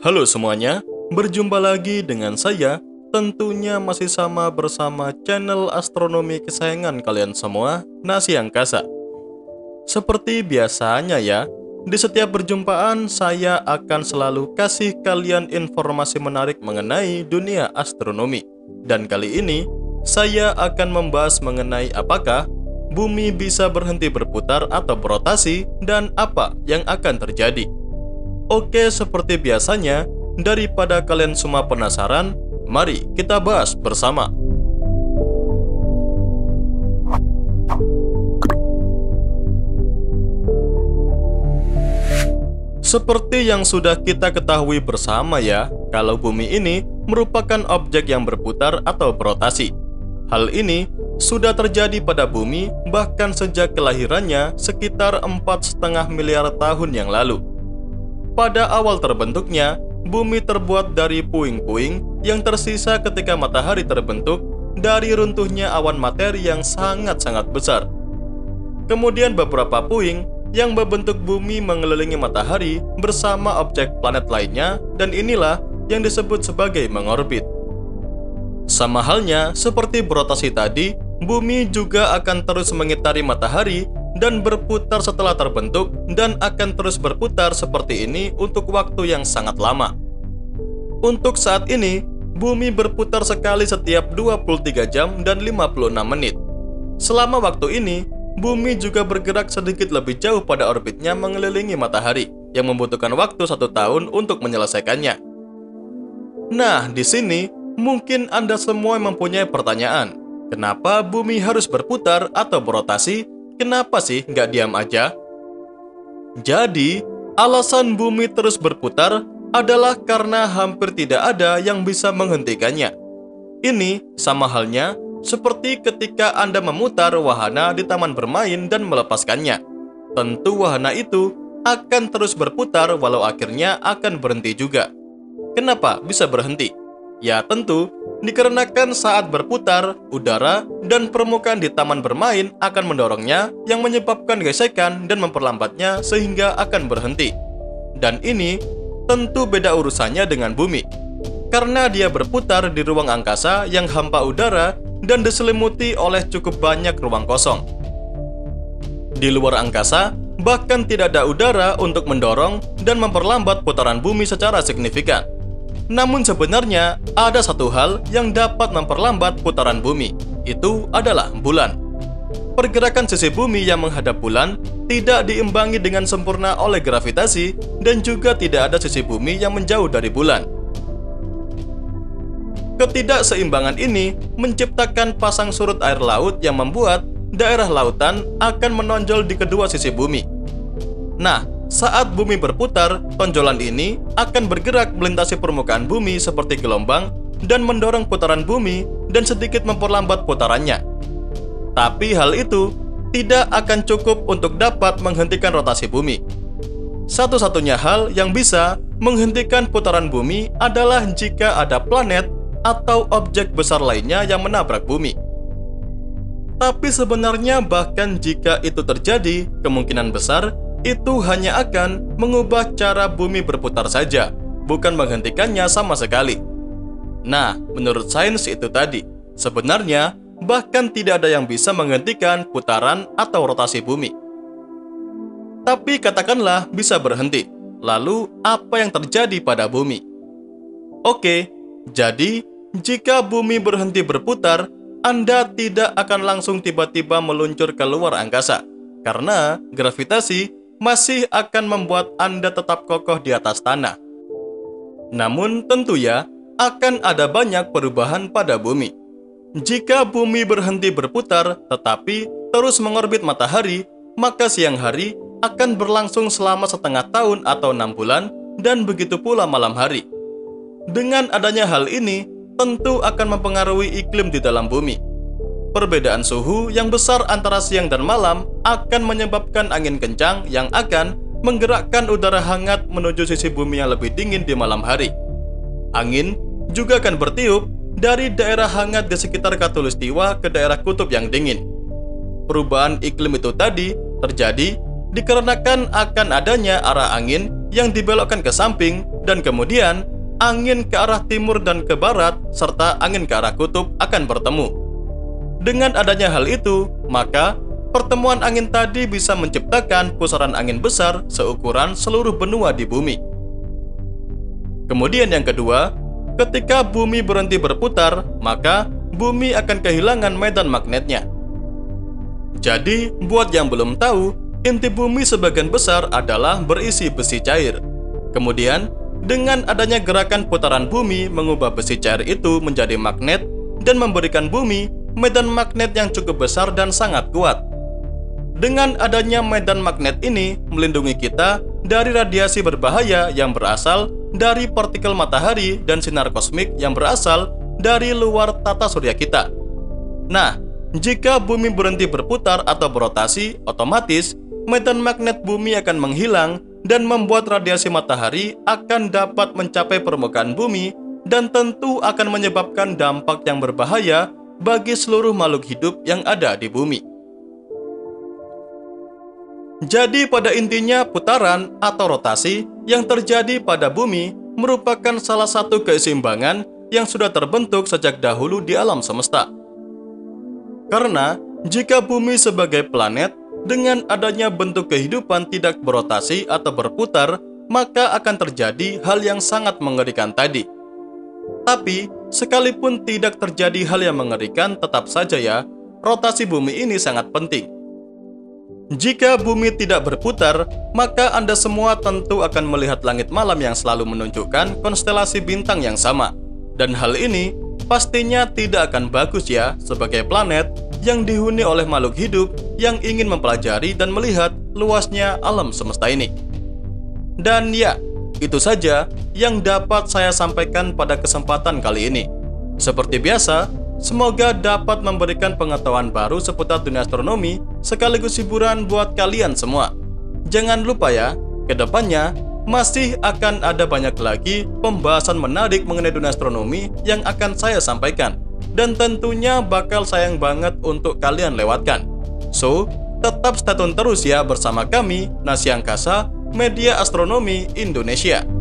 Halo semuanya, berjumpa lagi dengan saya. Tentunya masih sama bersama channel astronomi kesayangan kalian semua, Nasi Angkasa. Seperti biasanya ya, di setiap perjumpaan saya akan selalu kasih kalian informasi menarik mengenai dunia astronomi. Dan kali ini, saya akan membahas mengenai apakah bumi bisa berhenti berputar atau berotasi dan apa yang akan terjadi. Oke, seperti biasanya, daripada kalian semua penasaran, mari kita bahas bersama. Seperti yang sudah kita ketahui bersama ya, kalau bumi ini merupakan objek yang berputar atau berotasi. Hal ini sudah terjadi pada bumi bahkan sejak kelahirannya sekitar 4,5 miliar tahun yang lalu. Pada awal terbentuknya, bumi terbuat dari puing-puing yang tersisa ketika matahari terbentuk dari runtuhnya awan materi yang sangat-sangat besar. Kemudian beberapa puing yang membentuk bumi mengelilingi matahari bersama objek planet lainnya, dan inilah yang disebut sebagai mengorbit. Sama halnya seperti berotasi tadi, bumi juga akan terus mengitari matahari dan berputar setelah terbentuk, dan akan terus berputar seperti ini untuk waktu yang sangat lama. Untuk saat ini, bumi berputar sekali setiap 23 jam dan 56 menit. Selama waktu ini, bumi juga bergerak sedikit lebih jauh pada orbitnya mengelilingi matahari, yang membutuhkan waktu 1 tahun untuk menyelesaikannya. Nah, di sini mungkin Anda semua mempunyai pertanyaan, kenapa bumi harus berputar atau berotasi? Kenapa sih nggak diam aja? Jadi, alasan bumi terus berputar adalah karena hampir tidak ada yang bisa menghentikannya. Ini sama halnya seperti ketika Anda memutar wahana di taman bermain dan melepaskannya. Tentu wahana itu akan terus berputar walau akhirnya akan berhenti juga. Kenapa bisa berhenti? Ya tentu, dikarenakan saat berputar, udara dan permukaan di taman bermain akan mendorongnya yang menyebabkan gesekan dan memperlambatnya sehingga akan berhenti. Dan ini tentu beda urusannya dengan bumi, karena dia berputar di ruang angkasa yang hampa udara dan diselimuti oleh cukup banyak ruang kosong. Di luar angkasa, bahkan tidak ada udara untuk mendorong dan memperlambat putaran bumi secara signifikan. Namun sebenarnya ada satu hal yang dapat memperlambat putaran bumi, itu adalah bulan. Pergerakan sisi bumi yang menghadap bulan tidak diimbangi dengan sempurna oleh gravitasi, dan juga tidak ada sisi bumi yang menjauh dari bulan. Ketidakseimbangan ini menciptakan pasang surut air laut yang membuat daerah lautan akan menonjol di kedua sisi bumi. Nah, saat bumi berputar, tonjolan ini akan bergerak melintasi permukaan bumi seperti gelombang dan mendorong putaran bumi dan sedikit memperlambat putarannya. Tapi hal itu tidak akan cukup untuk dapat menghentikan rotasi bumi. Satu-satunya hal yang bisa menghentikan putaran bumi adalah jika ada planet atau objek besar lainnya yang menabrak bumi. Tapi sebenarnya bahkan jika itu terjadi, kemungkinan besar itu hanya akan mengubah cara bumi berputar saja, bukan menghentikannya sama sekali. Nah, menurut sains itu tadi, sebenarnya bahkan tidak ada yang bisa menghentikan putaran atau rotasi bumi. Tapi katakanlah bisa berhenti, lalu apa yang terjadi pada bumi? Oke, jadi jika bumi berhenti berputar, Anda tidak akan langsung tiba-tiba meluncur ke luar angkasa, karena gravitasi masih akan membuat Anda tetap kokoh di atas tanah. Namun tentu ya, akan ada banyak perubahan pada bumi. Jika bumi berhenti berputar tetapi terus mengorbit matahari, maka siang hari akan berlangsung selama setengah tahun atau 6 bulan, dan begitu pula malam hari. Dengan adanya hal ini, tentu akan mempengaruhi iklim di dalam bumi. Perbedaan suhu yang besar antara siang dan malam akan menyebabkan angin kencang yang akan menggerakkan udara hangat menuju sisi bumi yang lebih dingin di malam hari. Angin juga akan bertiup dari daerah hangat di sekitar khatulistiwa ke daerah kutub yang dingin. Perubahan iklim itu tadi terjadi dikarenakan akan adanya arah angin yang dibelokkan ke samping dan kemudian angin ke arah timur dan ke barat, serta angin ke arah kutub akan bertemu. Dengan adanya hal itu, maka pertemuan angin tadi bisa menciptakan pusaran angin besar seukuran seluruh benua di bumi. Kemudian yang kedua, ketika bumi berhenti berputar, maka bumi akan kehilangan medan magnetnya. Jadi, buat yang belum tahu, inti bumi sebagian besar adalah berisi besi cair. Kemudian, dengan adanya gerakan putaran bumi mengubah besi cair itu menjadi magnet dan memberikan bumi medan magnet yang cukup besar dan sangat kuat. Dengan adanya medan magnet ini melindungi kita dari radiasi berbahaya yang berasal dari partikel matahari dan sinar kosmik yang berasal dari luar tata surya kita. Nah, jika bumi berhenti berputar atau berotasi, otomatis medan magnet bumi akan menghilang dan membuat radiasi matahari akan dapat mencapai permukaan bumi dan tentu akan menyebabkan dampak yang berbahaya bagi seluruh makhluk hidup yang ada di bumi. Jadi pada intinya putaran atau rotasi yang terjadi pada bumi merupakan salah satu keseimbangan yang sudah terbentuk sejak dahulu di alam semesta. Karena jika bumi sebagai planet dengan adanya bentuk kehidupan tidak berotasi atau berputar, maka akan terjadi hal yang sangat mengerikan tadi. Tapi, sekalipun tidak terjadi hal yang mengerikan, tetap saja ya, rotasi bumi ini sangat penting. Jika bumi tidak berputar, maka Anda semua tentu akan melihat langit malam yang selalu menunjukkan konstelasi bintang yang sama. Dan hal ini pastinya tidak akan bagus ya sebagai planet yang dihuni oleh makhluk hidup yang ingin mempelajari dan melihat luasnya alam semesta ini. Dan ya, itu saja yang dapat saya sampaikan pada kesempatan kali ini. Seperti biasa, semoga dapat memberikan pengetahuan baru seputar dunia astronomi sekaligus hiburan buat kalian semua. Jangan lupa ya, kedepannya masih akan ada banyak lagi pembahasan menarik mengenai dunia astronomi yang akan saya sampaikan. Dan tentunya bakal sayang banget untuk kalian lewatkan. So, tetap stay tune terus ya bersama kami, Nasi Angkasa, Media Astronomi Indonesia.